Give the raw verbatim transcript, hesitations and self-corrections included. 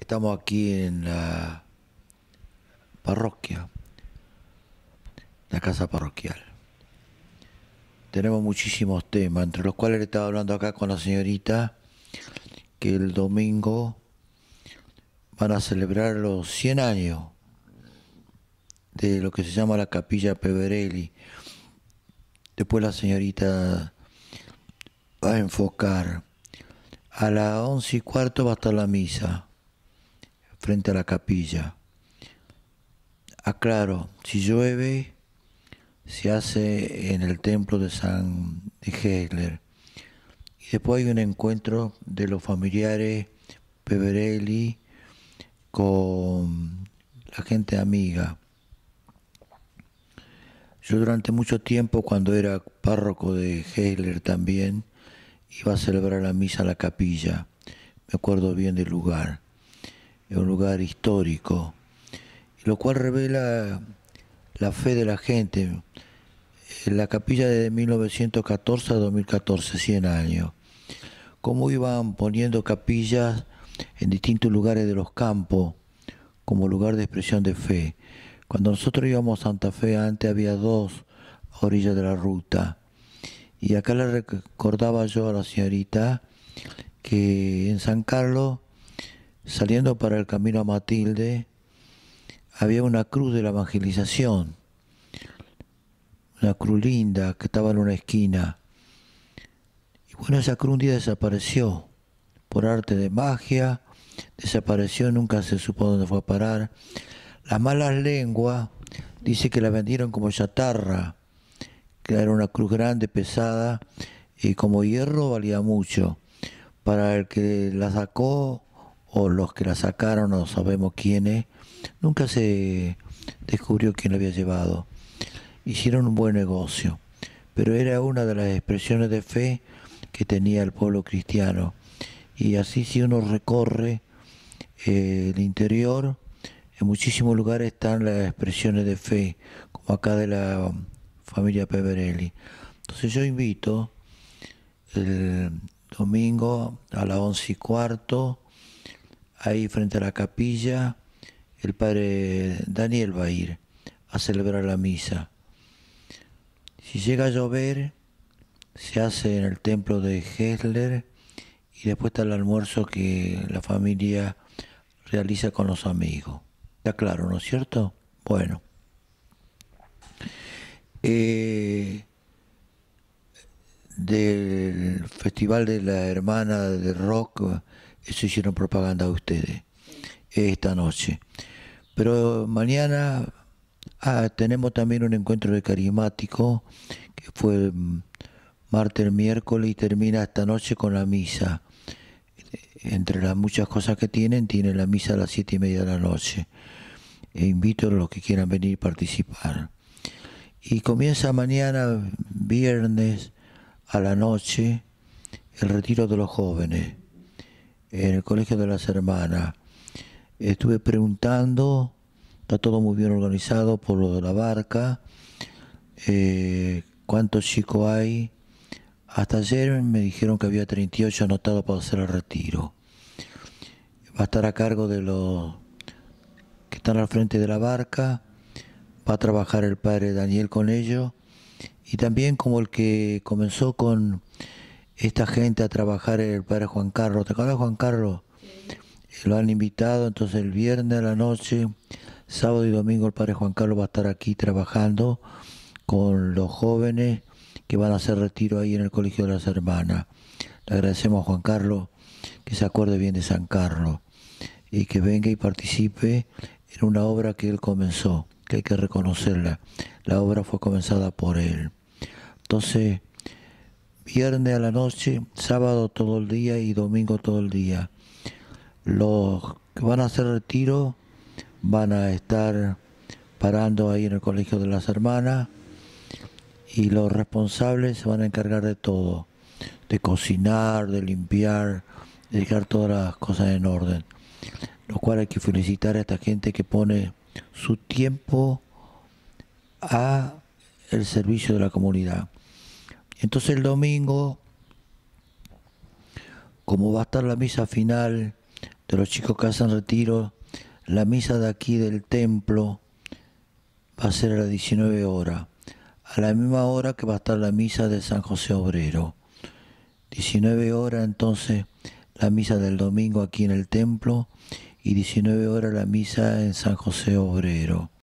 estamos aquí en la parroquia, la casa parroquial. Tenemos muchísimos temas, entre los cuales le estaba hablando acá con la señorita que el domingo van a celebrar los cien años de lo que se llama la Capilla Peverelli. Después la señorita va a enfocar. A las once y cuarto va a estar la misa frente a la capilla. Aclaro, si llueve, se hace en el templo de San de Gesler. Y después hay un encuentro de los familiares Peverelli con la gente amiga. Yo durante mucho tiempo, cuando era párroco de Gesler también, iba a celebrar la misa a la capilla. Me acuerdo bien del lugar. Es un lugar histórico, lo cual revela la fe de la gente. La capilla de mil novecientos catorce a dos mil catorce, cien años. Cómo iban poniendo capillas en distintos lugares de los campos como lugar de expresión de fe. Cuando nosotros íbamos a Santa Fe antes había dos a orillas de la ruta. Y acá le recordaba yo a la señorita que en San Carlos, saliendo para el camino a Matilde, había una cruz de la evangelización, una cruz linda que estaba en una esquina. Y bueno, esa cruz un día desapareció, por arte de magia, desapareció, nunca se supo dónde fue a parar. Las malas lenguas dicen que la vendieron como chatarra, que era una cruz grande, pesada, y como hierro valía mucho. Para el que la sacó, o los que la sacaron, no sabemos quiénes, nunca se descubrió quién la había llevado. Hicieron un buen negocio, pero era una de las expresiones de fe que tenía el pueblo cristiano. Y así, si uno recorre eh, el interior, en muchísimos lugares están las expresiones de fe, como acá de la familia Peverelli. Entonces yo invito el domingo a las once y cuarto, ahí frente a la capilla, el padre Daniel va a ir a celebrar la misa. Si llega a llover, se hace en el templo de Gesler y después está el almuerzo que la familia realiza con los amigos. Está claro, ¿no es cierto? Bueno. Eh, del Festival de la Hermana de Rock, eso hicieron propaganda a ustedes esta noche. Pero mañana ah, tenemos también un encuentro de carismático que fue martes, miércoles y termina esta noche con la misa. Entre las muchas cosas que tienen, tienen la misa a las siete y media de la noche. E invito a los que quieran venir a participar. Y comienza mañana, viernes, a la noche, el retiro de los jóvenes en el Colegio de las Hermanas. Estuve preguntando, está todo muy bien organizado por lo de la barca, eh, cuántos chicos hay. Hasta ayer me dijeron que había treinta y ocho anotados para hacer el retiro. Va a estar a cargo de los que están al frente de la barca, va a trabajar el padre Daniel con ellos, y también como el que comenzó con esta gente a trabajar el padre Juan Carlos. ¿Te acuerdas, Juan Carlos? Sí. Lo han invitado, entonces el viernes a la noche, sábado y domingo el padre Juan Carlos va a estar aquí trabajando con los jóvenes que van a hacer retiro ahí en el Colegio de las Hermanas. Le agradecemos a Juan Carlos que se acuerde bien de San Carlos y que venga y participe en una obra que él comenzó, que hay que reconocerla. La obra fue comenzada por él. Entonces, viernes a la noche, sábado todo el día y domingo todo el día. Los que van a hacer retiro van a estar parando ahí en el Colegio de las Hermanas y los responsables se van a encargar de todo, de cocinar, de limpiar, de dejar todas las cosas en orden. Lo cual hay que felicitar a esta gente que pone su tiempo a el servicio de la comunidad. Entonces el domingo, como va a estar la misa final de los chicos que hacen retiro, la misa de aquí del templo va a ser a las diecinueve horas, a la misma hora que va a estar la misa de San José Obrero. diecinueve horas entonces la misa del domingo aquí en el templo y diecinueve horas la misa en San José Obrero.